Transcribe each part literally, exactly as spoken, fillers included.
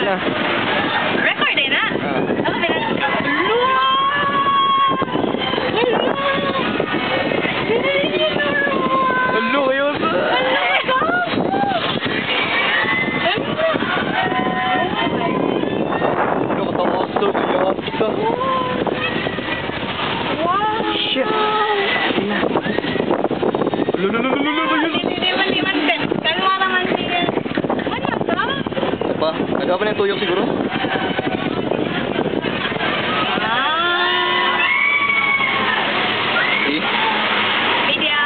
na. Record eh na. Ah. Ako ba na? Hello, kayo sa... Ano ka tama sa yata? Wow! Shit! Lululululululul! Hindi man, hindi man. Kalma naman siya. Ano ba? Ano ba? Ano ba na yung tuyok siguro? Ah! Eh? Video!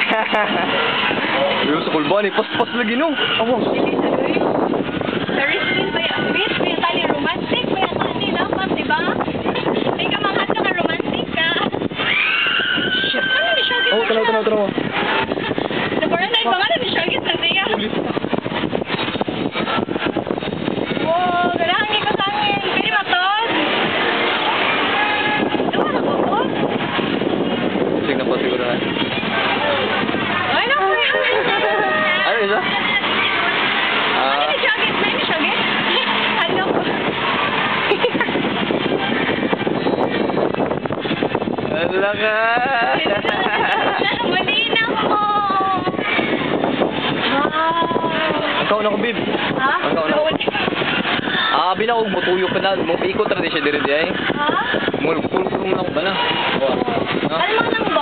Yung sa kulban eh, pas-pas lagi no. Awas. Sa riskin ba yan? Bitch, may tali romantic ba yan? Tali dapat, diba? Hindi ka mangat ka romantic ka. Shit. Ano ni Shaggy? Oh, tanaw, tanaw, tanaw. Nagparanay pa nga na ni Shaggy sa niya. Wow, galangin ko sa akin. Pwede ba to? Gawa na ko to? Sige na po siguro na. Ay, naku. Ano isa? Ano Ah, ni Shaggy? Ano ni Shaggy? Ano ko? wala ka. Malina ko. Wow. Ikaw na ko, babe. Ha? Ikaw na. Ah, binakog mo tuyok ka na. Mo ikot ra di siya dire di ay. Ha? Mo pulpul mo na ko ba na? Alam mo nang